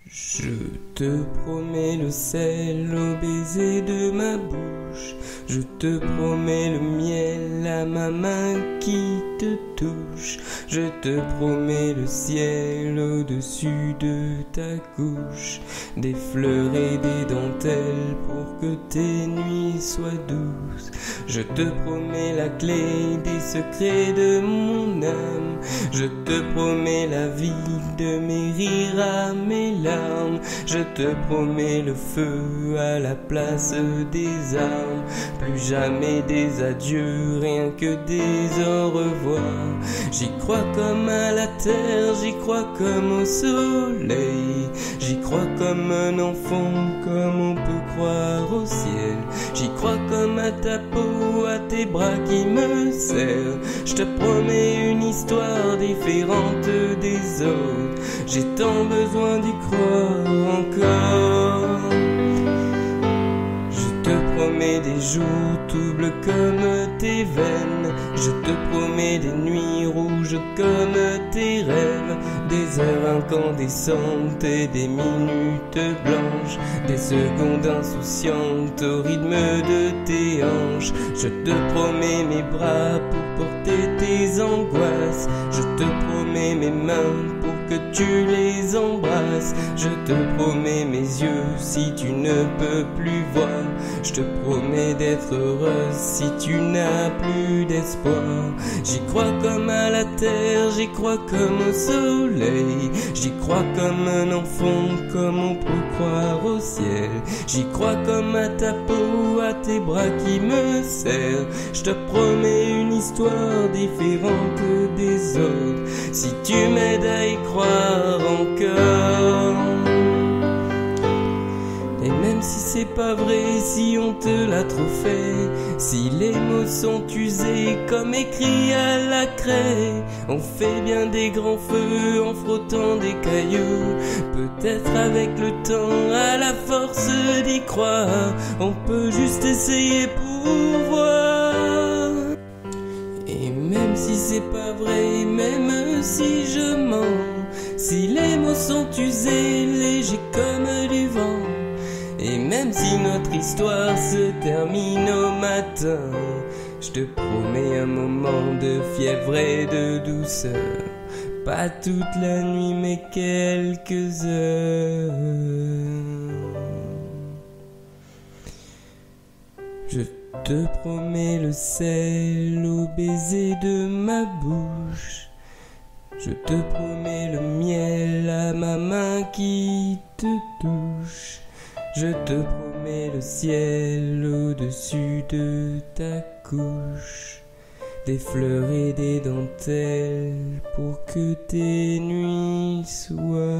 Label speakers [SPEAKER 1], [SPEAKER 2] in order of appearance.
[SPEAKER 1] Je te promets le sel au baiser de ma bouche. Je te promets le miel à ma main qui te touche. Je te promets le ciel au-dessus de ta couche. Des fleurs et des dentelles pour que tes nuits soient douces. Je te promets la clé des secrets de mon âme. Je te promets la vie de mes rires à mes larmes. Je te promets le feu à la place des armes. Plus jamais des adieux, rien que des au revoir. J'y crois comme à la terre, j'y crois comme au soleil. J'y crois comme un enfant, comme on peut croire au ciel. J'y crois comme à ta peau, à tes bras qui me serrent. Je te promets une histoire différente des autres. J'ai tant besoin d'y croire encore. Je te promets des jours tout bleus comme tes veines. Je te promets des nuits rouges comme tes rêves. Des heures incandescentes et des minutes blanches. Des secondes insouciantes au rythme de tes hanches. Je te promets mes bras pour porter tes angoisses. Je te promets mes mains pour que tu les embrasses. Je te promets mes yeux si tu ne peux plus voir. Je te promets d'être heureuse si tu n'as plus d'espoir. J'y crois comme à la terre, j'y crois comme au soleil. J'y crois comme un enfant, comme on peut croire au ciel. J'y crois comme à ta peau, à tes bras qui me serrent. Je te promets une histoire différente des autres. Si tu m'aides à y croire encore. Et même si c'est pas vrai, si on te l'a trop fait, si les mots sont usés comme écrits à la craie, on fait bien des grands feux en frottant des cailloux. Peut-être avec le temps, à la force d'y croire, on peut juste essayer pour voir. Et même si c'est pas vrai, même si je mens, si les mots sont usés, légers comme du vent, et même si notre histoire se termine au matin, je te promets un moment de fièvre et de douceur. Pas toute la nuit mais quelques heures. Je te promets le sel au baiser de ma bouche. Je te promets le miel à ma main qui te touche. Je te promets le ciel au-dessus de ta couche. Des fleurs et des dentelles pour que tes nuits soient